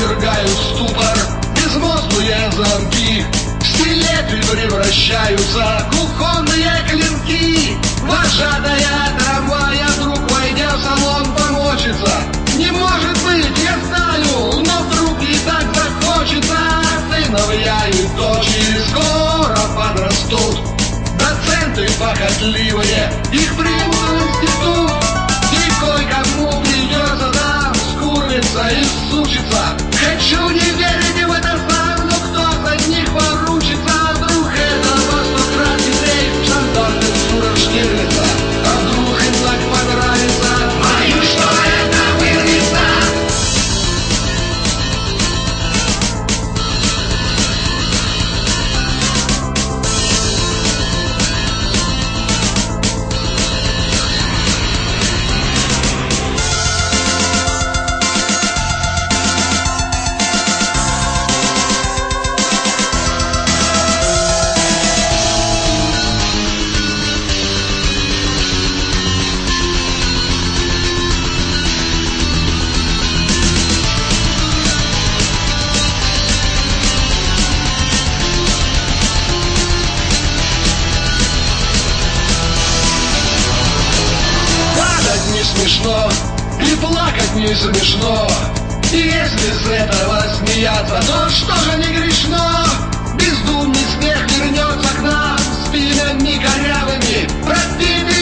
повергают в ступор безмозглые замки. Стилеты превращаются в кухонные клинки. Вожатая трамвая вдруг, войдя в салон, помочится. Не может быть, я знаю, но вдруг и так захочется. Сыновья и дочери скоро подрастут. Доценты похотливые, их примут в институт. И кое-кому придется там скуриться и сучиться. Хочу не верить в это сам, но кто за них поручится? Вдруг это во 100 крат хитрей шантажный Шуров Штирлица. А вдруг им так понравится? Боюсь, что это вырвется. Смешно, и плакать не смешно. И если с этого смеяться, то что же не грешно? Бездумный смех вернется к нам спинами корявыми, пропитыми